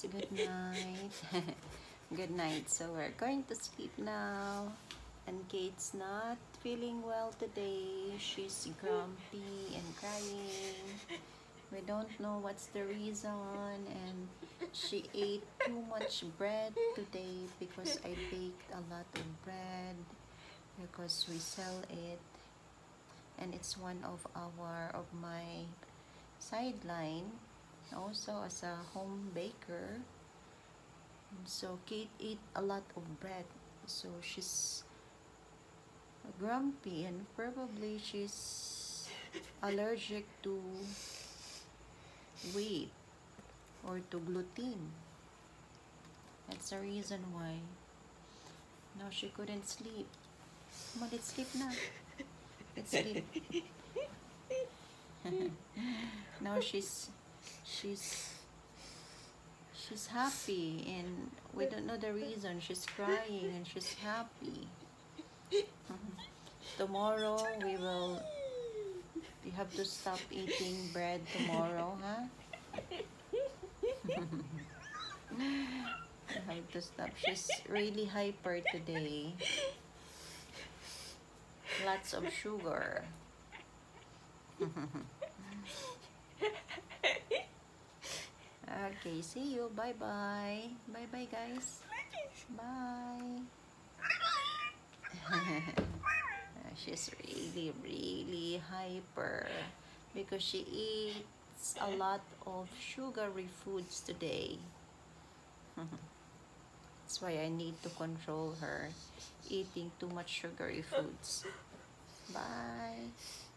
Good night. Good night. So we're going to sleep now. And Kate's not feeling well today. She's grumpy and crying. We don't know what's the reason, and she ate too much bread today because I baked a lot of bread because we sell it, and it's one of my sideline also as a home baker. So Kate ate a lot of bread, so she's grumpy, and probably she's allergic to wheat or to gluten. That's the reason why. Now she couldn't sleep. Come on, let's sleep now. Let's sleep. Now she's happy, and we don't know the reason. She's crying and she's happy. Tomorrow you have to stop eating bread tomorrow, huh? You have to stop. She's really hyper today. Lots of sugar. Okay, see you. Bye-bye. Bye-bye, guys. Bye. She's really, really hyper because she eats a lot of sugary foods today. That's why I need to control her eating too much sugary foods. Bye.